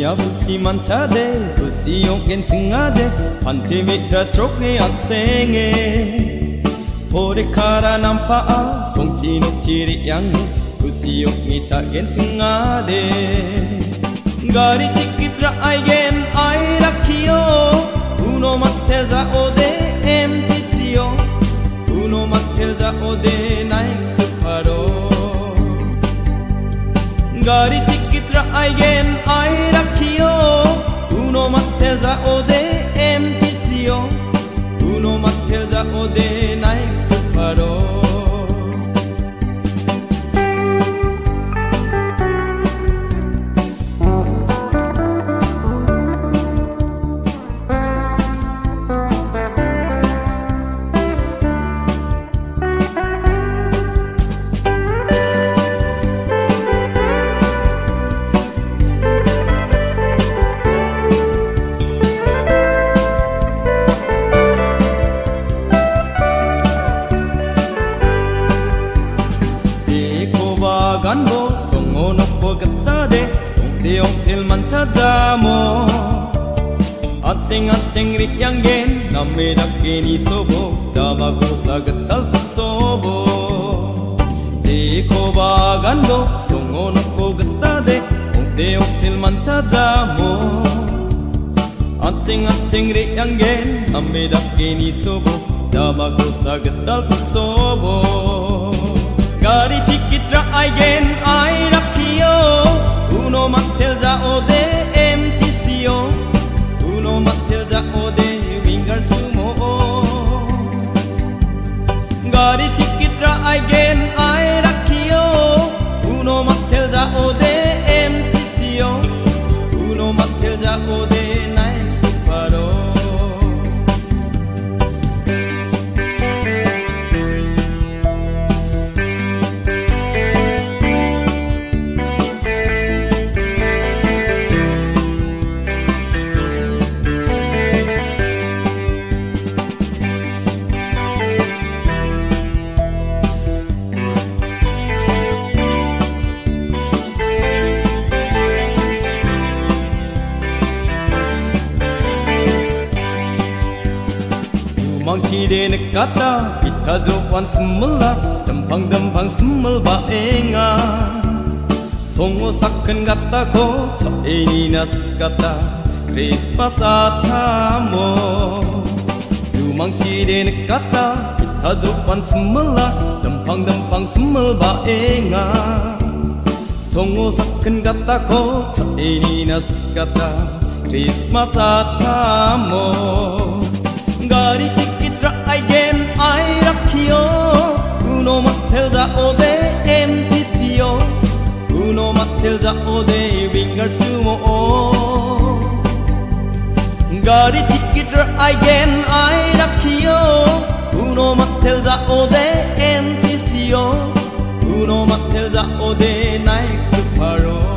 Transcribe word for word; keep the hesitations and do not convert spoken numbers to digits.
부시 만차대 부시 용겐 증아대 판티미트라 트로케 악생에 보레카라 남파아 송치노 키리 양에 부시 용이 차겐 증아대 가리 티키트라 아이겐 아이라키요 우노 마텔자 오데 엠티치요 우노 마텔자 오데 나익스파로 가리 티키트라 아이겐 아이라키요 우노 마텔자 오데 엠티치요 우노 마텔자 오데 나익스파로 ganbo songo nokpo gattade ongte ongtel manchadamo atsing atsing rityangen namme dakkeni sobo damago sagatal sobo deko ba ganbo songo nokpo gattade ongte ongtel manchadamo atsing atsing rityangen namme dakkeni sobo damago sagatal sobo Gari tikitra aigen airakio Uno matilda ode emtisio Uno matilda ode wingar sumo Gari tikitra aigen airakio Uno matilda ode emtisio Uno matilda ode naik suparo Mangkide nekata pitazo wan sumela dempang dempang sumel baenga songo saken gata ko ini nas kata Christmas atamo mangkide nekata pitazo wan sumela dempang dempang sumel baenga songo saken gata ko ini nas kata Christmas atamo Gari tikitra aigen airakio Uno matilda ode emtisio Uno matilda ode wingar sumo Gari tikitra aigen airakio Uno matilda ode emtisio Uno matilda ode naik suparo